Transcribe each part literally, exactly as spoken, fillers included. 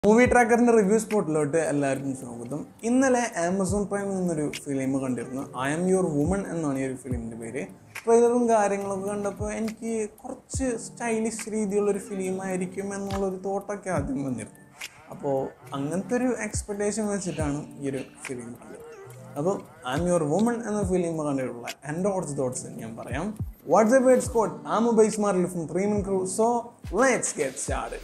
MovieTracker review spot lotte എല്ലാവർക്കും സ്വാഗതം. ഇന്നലെ ആമസോൺ പ്രൈമിൽ നിന്നൊരു ഫിലിം കണ്ടിരുന്നു. ഐ ആം യുവർ വുമൺ എന്നാണ് ഈ ഒരു ഫിലിമിൻ്റെ പേര്. ട്രെയിലറും കാര്യങ്ങളൊക്കെ കണ്ടപ്പോൾ എനിക്ക് കുറച്ച് സ്റ്റൈലിഷ് രീതിയിലുള്ള ഒരു ഫിലിമായിരിക്കും എന്നുള്ളൊരു തോട്ടൊക്കെ ആദ്യം വന്നിരുന്നു. അപ്പോൾ അങ്ങനത്തെ ഒരു എക്സ്പെക്റ്റേഷൻ വെച്ചിട്ടാണ് ഈ ഒരു ഫിലിം കണ്ടത്. അപ്പോൾ ഐ ആം യുവർ വുമൺ എന്ന ഫിലിം കണ്ടിട്ടുള്ള എൻ്റെ കുറച്ച് തോട്ട്സ് ഞാൻ പറയാം. What's a word spot I am Ubais from three min crew. So let's get started.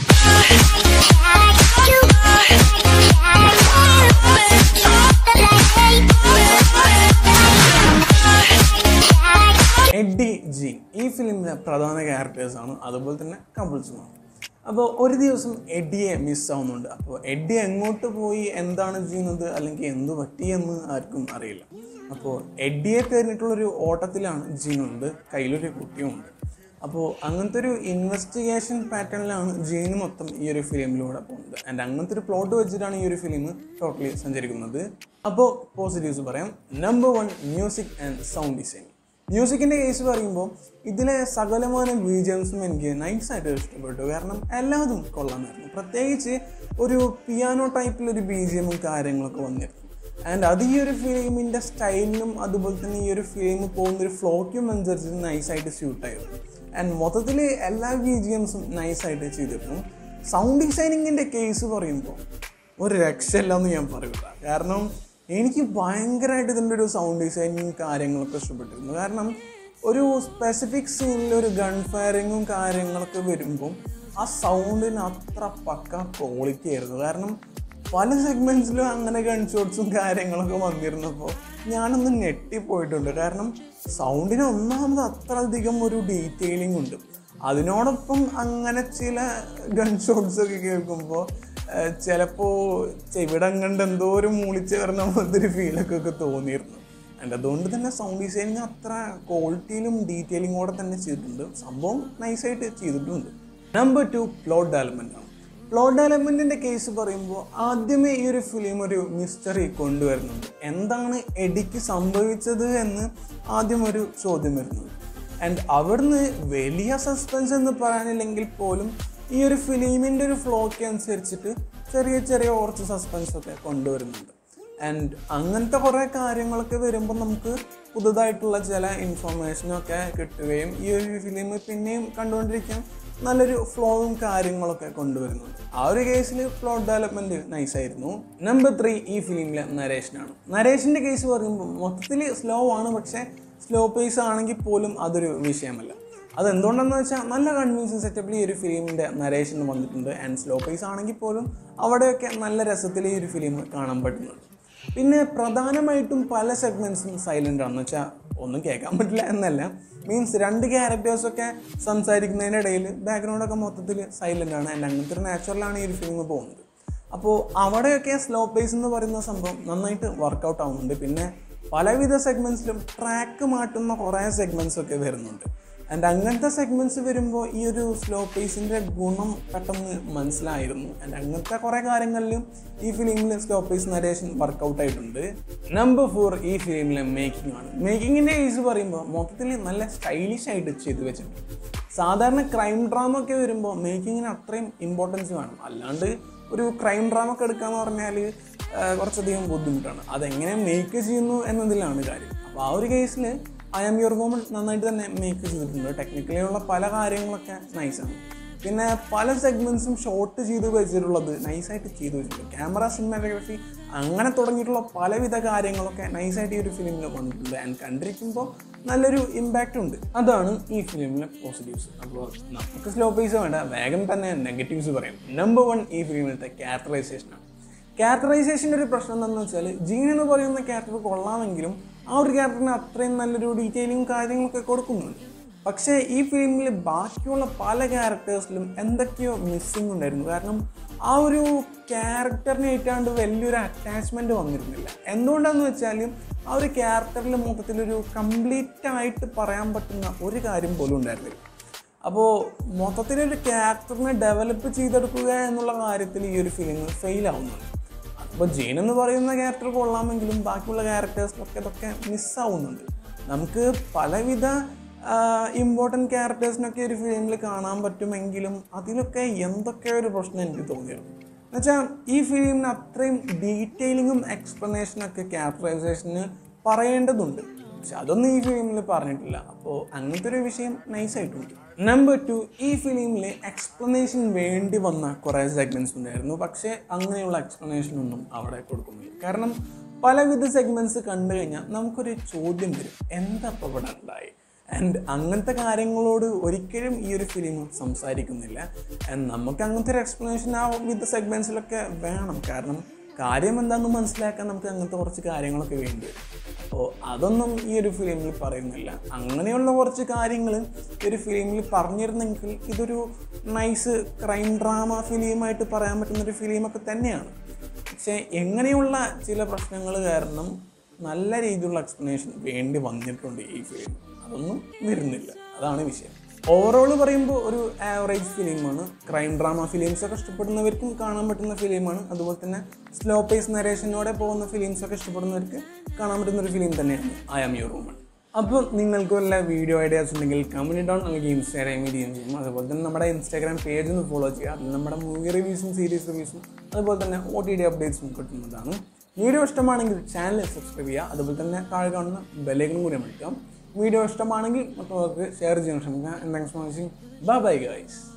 Eddie Jean ഈ ഫിലിമിലെ പ്രധാന ക്യാരക്ടേഴ്സാണ്, അതുപോലെ തന്നെ കപ്പിൾസുമാണ്. അപ്പോൾ ഒരു ദിവസം എഡ്ഡിയെ മിസ്സാവുന്നുണ്ട്. അപ്പോൾ എഡ്ഡി എങ്ങോട്ട് പോയി, എന്താണ് ചെയ്യുന്നത്, അല്ലെങ്കിൽ എന്തു പറ്റിയെന്ന് ആർക്കും അറിയില്ല. അപ്പോൾ എഡ്ഡിയെ കഴിഞ്ഞിട്ടുള്ളൊരു ഓട്ടത്തിലാണ് ജീനുണ്ട്, കയ്യിലൊരു കുട്ടിയുമുണ്ട്. അപ്പോൾ അങ്ങനത്തെ ഒരു ഇൻവെസ്റ്റിഗേഷൻ പാറ്റേണിലാണ് ജീന് മൊത്തം ഈ ഒരു ഫിലിമിലൂടെ പോകുന്നത്. ആൻഡ് അങ്ങനത്തെ ഒരു പ്ലോട്ട് വെച്ചിട്ടാണ് ഈ ഒരു ഫിലിം ടോട്ടലി സഞ്ചരിക്കുന്നത്. അപ്പോൾ പോസിറ്റീവ്സ് പറയാം. Number one, music and sound design. മ്യൂസിക്കിൻ്റെ കേസ് പറയുമ്പോൾ ഇതിലെ സകലമായ ബീജിഎംസും എനിക്ക് നൈസായിട്ട് ഇഷ്ടപ്പെട്ടു. കാരണം എല്ലാതും കൊള്ളാമായിരുന്നു. പ്രത്യേകിച്ച് ഒരു പിയാനോ ടൈപ്പിലൊരു ബീജിഎമ്മും കാര്യങ്ങളൊക്കെ വന്നിരുന്നു. ആൻഡ് അത് ഈ ഒരു ഫിലിമിൻ്റെ സ്റ്റൈലിനും അതുപോലെ തന്നെ ഈ ഒരു ഫിലിം പോകുന്നൊരു ഫ്ലോയ്ക്കും അനുസരിച്ച് നൈസായിട്ട് സ്യൂട്ടായിരുന്നു. ആൻഡ് മൊത്തത്തിൽ എല്ലാ ബീജിഎംസും നൈസായിട്ട് ചെയ്തിരുന്നു. സൗണ്ട് ഡിസൈനിങ്ങിൻ്റെ കേസ് പറയുമ്പോൾ ഒരു രക്ഷയില്ലെന്ന് ഞാൻ പറയില്ല. കാരണം എനിക്ക് ഭയങ്കരമായിട്ട് ഇതിൻ്റെ ഒരു സൗണ്ട് ഡിസൈനിങ് കാര്യങ്ങളൊക്കെ ഇഷ്ടപ്പെട്ടിരുന്നു. കാരണം ഒരു സ്പെസിഫിക് സീനിൽ ഒരു ഗൺ ഫയറിങ്ങും കാര്യങ്ങളൊക്കെ വരുമ്പം ആ സൗണ്ടിന് അത്ര പക്ക ക്വാളിറ്റി ആയിരുന്നു. കാരണം പല സെഗ്മെൻറ്റ്സിലും അങ്ങനെ ഗൺ ഷോട്ട്സും കാര്യങ്ങളൊക്കെ വന്നിരുന്നപ്പോൾ ഞാനൊന്ന് ഞെട്ടിപ്പോയിട്ടുണ്ട്. കാരണം സൗണ്ടിന് ഒന്നാമത് അത്ര അധികം ഒരു ഡീറ്റെയിലിംഗ് ഉണ്ട്. അതിനോടൊപ്പം അങ്ങനെ ചില ഗൺ ഷോട്ട്സൊക്കെ കേൾക്കുമ്പോൾ ചിലപ്പോൾ ചെവിടം കണ്ട് എന്തോ ഒരു മൂളിച്ച് വരണ പോലത്തെ ഒരു ഫീലൊക്കെ ഒക്കെ തോന്നിയിരുന്നു. ആൻഡ് അതുകൊണ്ട് തന്നെ സൗണ്ട് ഡിസൈനിങ് അത്ര ക്വാളിറ്റിയിലും ഡീറ്റെയിലിങ്ങോടെ തന്നെ ചെയ്തിട്ടുണ്ട്. സംഭവം നൈസായിട്ട് ചെയ്തിട്ടുണ്ട്. നമ്പർ ടു, പ്ലോട്ട് ഡെവലപ്മെൻ്റ് ആണ്. പ്ലോട്ട് ഡെവലപ്മെൻറ്റിൻ്റെ കേസ് പറയുമ്പോൾ ആദ്യമേ ഈ ഒരു ഫിലിം ഒരു മിസ്റ്ററി കൊണ്ടുവരുന്നുണ്ട്. എന്താണ് എഡിക്ക് സംഭവിച്ചത് എന്ന് ആദ്യം ഒരു ചോദ്യം വരുന്നുണ്ട്. ആൻഡ് അവിടുന്ന് വലിയ സസ്പെൻസ് എന്ന് പറയാനില്ലെങ്കിൽ പോലും ഈ ഒരു ഫിലിമിൻ്റെ ഒരു ഫ്ലോയ്ക്ക് അനുസരിച്ചിട്ട് ചെറിയ ചെറിയ കുറച്ച് സസ്പെൻസൊക്കെ കൊണ്ടുവരുന്നുണ്ട്. ആൻഡ് അങ്ങനത്തെ കുറേ കാര്യങ്ങളൊക്കെ വരുമ്പോൾ നമുക്ക് പുതുതായിട്ടുള്ള ചില ഇൻഫർമേഷനൊക്കെ കിട്ടുകയും ഈ ഒരു ഫിലിം പിന്നെയും കണ്ടുകൊണ്ടിരിക്കാൻ നല്ലൊരു ഫ്ലോയും കാര്യങ്ങളൊക്കെ കൊണ്ടുവരുന്നുണ്ട്. ആ ഒരു കേസിൽ പ്ലോട്ട് ഡെവലപ്മെൻറ്റ് നൈസായിരുന്നു. നമ്പർ ത്രീ, ഈ ഫിലിമിലെ നരേഷനാണ്. നരേഷൻ്റെ കേസ് പറയുമ്പോൾ മൊത്തത്തിൽ സ്ലോ ആണ്, പക്ഷേ സ്ലോ പേസ് ആണെങ്കിൽ പോലും അതൊരു വിഷയമല്ല. അതെന്തുകൊണ്ടെന്ന് വെച്ചാൽ നല്ല കൺവിൻസിങ് സെറ്റപ്പിൽ ഈ ഒരു ഫിലിമിൻ്റെ നരേഷൻ വന്നിട്ടുണ്ട്. ആൻഡ് സ്ലോ പേസ് ആണെങ്കിൽ പോലും അവിടെയൊക്കെ നല്ല രസത്തിൽ ഈ ഒരു ഫിലിം കാണാൻ പറ്റുന്നുണ്ട്. പിന്നെ പ്രധാനമായിട്ടും പല സെഗ്മെൻറ്റ്സും സൈലൻ്റ് ആണെന്ന് വെച്ചാൽ ഒന്നും കേൾക്കാൻ പറ്റില്ല എന്നല്ല, മീൻസ് രണ്ട് ക്യാരക്ടേഴ്സൊക്കെ സംസാരിക്കുന്നതിനിടയിൽ ബാക്ക്ഗ്രൗണ്ടൊക്കെ മൊത്തത്തിൽ സൈലൻ്റ് ആണ്. ആൻഡ് അങ്ങനത്തെ ഒരു നാച്ചുറലാണ് ഈ ഒരു ഫിലിം പോകുന്നത്. അപ്പോൾ അവിടെയൊക്കെ സ്ലോ പേസ് എന്ന് പറയുന്ന സംഭവം നന്നായിട്ട് വർക്കൗട്ട് ആവുന്നുണ്ട്. പിന്നെ പലവിധ സെഗ്മെൻറ്റ്സിലും ട്രാക്ക് മാറ്റുന്ന കുറേ സെഗ്മെൻറ്റ്സൊക്കെ വരുന്നുണ്ട്. ആൻഡ് അങ്ങനത്തെ സെഗ്മെൻറ്റ്സ് വരുമ്പോൾ ഈ ഒരു സ്ലോ പേസിൻ്റെ ഗുണം പെട്ടെന്ന് മനസ്സിലായിരുന്നു. ആൻഡ് അങ്ങനത്തെ കുറേ കാര്യങ്ങളിലും ഈ ഫിലിമിൽ സ്ലോ പേസ് നരേഷൻ വർക്കൗട്ടായിട്ടുണ്ട്. നമ്പർ ഫോർ, ഈ ഫിലിമിലെ മേക്കിംഗ് ആണ്. മേക്കിങ്ങിൻ്റെ കേസ് പറയുമ്പോൾ മൊത്തത്തിൽ നല്ല സ്റ്റൈലിഷ് ആയിട്ട് ചെയ്തു വെച്ചിട്ടുണ്ട്. സാധാരണ ക്രൈം ഡ്രാമ ഒക്കെ വരുമ്പോൾ മേക്കിങ്ങിന് അത്രയും ഇമ്പോർട്ടൻസ് വേണം. അല്ലാണ്ട് ഒരു ക്രൈം ഡ്രാമ ഒക്കെ എടുക്കാമെന്ന് പറഞ്ഞാൽ കുറച്ചധികം ബുദ്ധിമുട്ടാണ്. അതെങ്ങനെ മേക്ക് ചെയ്യുന്നു എന്നതിലാണ് കാര്യം. അപ്പോൾ ആ ഒരു കേസിൽ ഐ ആം യുവർ വുമൺ നന്നായിട്ട് തന്നെ മേക്ക് ചെയ്തിട്ടുണ്ട്. ടെക്നിക്കലിയുള്ള പല കാര്യങ്ങളൊക്കെ നൈസാണ്. പിന്നെ പല സെഗ്മെൻറ്റ്സും ഷോട്ട് ചെയ്ത് വെച്ചിട്ടുള്ളത് നൈസായിട്ട് ചെയ്തു വെച്ചിട്ടുണ്ട്. ക്യാമറ, സിനിമാറ്റോഗ്രഫി അങ്ങനെ തുടങ്ങിയിട്ടുള്ള പലവിധ കാര്യങ്ങളൊക്കെ നൈസായിട്ട് ഈ ഒരു ഫിലിമിൽ വന്നിട്ടുണ്ട്. ആൻഡ് കണ്ടിരിക്കുമ്പോൾ നല്ലൊരു ഇമ്പാക്റ്റ് ഉണ്ട്. അതാണ് ഈ ഫിലിമിലെ പോസിറ്റീവ്സ്. അപ്പോൾ നമുക്ക് സ്ലോ പേസ് വേണ്ട, വേഗം തന്നെ നെഗറ്റീവ്സ് പറയാം. നമ്പർ വൺ, ഈ ഫിലിമിലത്തെ ക്യാരക്ടറൈസേഷനാണ്. ക്യാരക്ടറൈസേഷൻ്റെ ഒരു പ്രശ്നം എന്താണെന്ന് വെച്ചാൽ ജീൻ എന്ന് പറയുന്ന ക്യാരക്ടർ കൊള്ളാമെങ്കിലും ആ ഒരു ക്യാരക്ടറിന് അത്രയും നല്ലൊരു ഡീറ്റെയിലിങ് കാര്യങ്ങളൊക്കെ കൊടുക്കുന്നുണ്ട്. പക്ഷേ ഈ ഫിലിമിൽ ബാക്കിയുള്ള പല ക്യാരക്ടേഴ്സിലും എന്തൊക്കെയോ മിസ്സിങ് ഉണ്ടായിരുന്നു. കാരണം ആ ഒരു ക്യാരക്ടറിനെ ഏറ്റാണ്ട് വലിയൊരു അറ്റാച്ച്മെൻറ്റ് വന്നിരുന്നില്ല. എന്തുകൊണ്ടാണെന്ന് വെച്ചാൽ ആ ഒരു ക്യാരക്ടറിൽ മൊത്തത്തിലൊരു കംപ്ലീറ്റ് ആയിട്ട് പറയാൻ പറ്റുന്ന ഒരു കാര്യം പോലും ഉണ്ടായിരുന്നില്ല. അപ്പോൾ മൊത്തത്തിലൊരു ക്യാരക്ടറിനെ ഡെവലപ്പ് ചെയ്തെടുക്കുക എന്നുള്ള കാര്യത്തിൽ ഈ ഒരു ഫിലിം ഫെയിൽ ആവുന്നുണ്ട്. അപ്പോൾ ജീൻ എന്ന് പറയുന്ന ക്യാരക്ടർ കൊള്ളാമെങ്കിലും ബാക്കിയുള്ള ക്യാരക്ടേഴ്സിലൊക്കെ ഇതൊക്കെ മിസ്സാവുന്നുണ്ട്. നമുക്ക് പലവിധ ഇമ്പോർട്ടൻറ്റ് ക്യാരക്ടേഴ്സിനൊക്കെ ഒരു ഫിലിമിൽ കാണാൻ പറ്റുമെങ്കിലും അതിലൊക്കെ എന്തൊക്കെ ഒരു പ്രശ്നം എനിക്ക് തോന്നിയിരുന്നു. എന്നുവെച്ചാൽ ഈ ഫിലിമിന് അത്രയും ഡീറ്റെയിലിങ്ങും എക്സ്പ്ലനേഷനൊക്കെ ക്യാരക്ടറൈസേഷന് പറയേണ്ടതുണ്ട്. പക്ഷെ അതൊന്നും ഈ ഫിലിമിൽ പറഞ്ഞിട്ടില്ല. അപ്പോൾ അങ്ങനത്തെ ഒരു വിഷയം നൈസായിട്ടുണ്ട്. നമ്പർ ടു, ഈ ഫിലിമിൽ എക്സ്പ്ലനേഷൻ വേണ്ടി വന്ന കുറേ സെഗ്മെൻറ്റ്സ് ഉണ്ടായിരുന്നു. പക്ഷേ അങ്ങനെയുള്ള എക്സ്പ്ലനേഷൻ ഒന്നും അവിടെ കൊടുക്കുന്നില്ല. കാരണം പലവിധ സെഗ്മെൻറ്റ്സ് കണ്ടു കഴിഞ്ഞാൽ നമുക്കൊരു ചോദ്യം വരും, എന്താ ഇപ്പോൾ ഇവിടെ ഉണ്ടായി? ആൻഡ് അങ്ങനത്തെ കാര്യങ്ങളോട് ഒരിക്കലും ഈ ഒരു ഫിലിം സംസാരിക്കുന്നില്ല. ആൻഡ് നമുക്ക് അങ്ങനത്തെ ഒരു എക്സ്പ്ലനേഷൻ ആ വിത്ത് സെഗ്മെൻറ്റ്സിലൊക്കെ വേണം. കാരണം കാര്യം എന്താണെന്ന് മനസ്സിലാക്കാൻ നമുക്ക് അങ്ങനത്തെ കുറച്ച് കാര്യങ്ങളൊക്കെ വേണ്ടി വരും. അപ്പോൾ അതൊന്നും ഈ ഒരു ഫിലിമിൽ പറയുന്നില്ല. അങ്ങനെയുള്ള കുറച്ച് കാര്യങ്ങൾ ഈ ഒരു ഫിലിമിൽ പറഞ്ഞിരുന്നെങ്കിൽ ഇതൊരു നൈസ് ക്രൈം ഡ്രാമ ഫിലിമായിട്ട് പറയാൻ പറ്റുന്നൊരു ഫിലിമൊക്കെ തന്നെയാണ്. പക്ഷേ എങ്ങനെയുള്ള ചില പ്രശ്നങ്ങൾ കാരണം നല്ല രീതിയിലുള്ള എക്സ്പ്ലനേഷൻ വേണ്ടി വന്നിട്ടുണ്ട് ഈ ഫിലിം. അതൊന്നും വരുന്നില്ല. അതാണ് വിഷയം. ഓവറോൾ പറയുമ്പോൾ ഒരു ആവറേജ് ഫിലിമാണ്. ക്രൈം ഡ്രാമ ഫിലിംസൊക്കെ ഇഷ്ടപ്പെടുന്നവർക്കും കാണാൻ പറ്റുന്ന ഫിലിമാണ്. അതുപോലെ തന്നെ സ്ലോ പേസ് നരേഷനോടെ പോകുന്ന ഫിലിംസൊക്കെ ഇഷ്ടപ്പെടുന്നവർക്ക് കാണാൻ പറ്റുന്ന ഒരു ഫിലിം തന്നെയാണ് ഐ ആം യുവർ വുമൺ. അപ്പോൾ നിങ്ങൾക്ക് വല്ല വീഡിയോ ഐഡിയാസ് ഉണ്ടെങ്കിൽ കമൻറ്റ് ഡൗൺ അല്ലെങ്കിൽ ഇൻസ്റ്റാഗ്രാമിൽ ഡി എം ചെയ്യും. അതുപോലെ തന്നെ നമ്മുടെ ഇൻസ്റ്റാഗ്രാം പേജ് ഒന്ന് ഫോളോ ചെയ്യുക. അതിൽ നമ്മുടെ മൂവി റിവ്യൂസും സീരീസ് റിവ്യൂസും അതുപോലെ തന്നെ ഒ ടി ഡി അപ്ഡേറ്റ്സും കിട്ടുന്നതാണ്. വീഡിയോ ഇഷ്ടമാണെങ്കിൽ ചാനൽ സബ്സ്ക്രൈബ് ചെയ്യുക. അതുപോലെ തന്നെ താഴെ കാണുന്ന ബെല്ലൈക്കൺ കൂടി അമർത്താം. വീഡിയോ ഇഷ്ടമാണെങ്കിൽ മറ്റുള്ളവർക്ക് ഷെയർ ചെയ്യാൻ ശ്രമിക്കുക. Thanks for watching. Bye bye guys.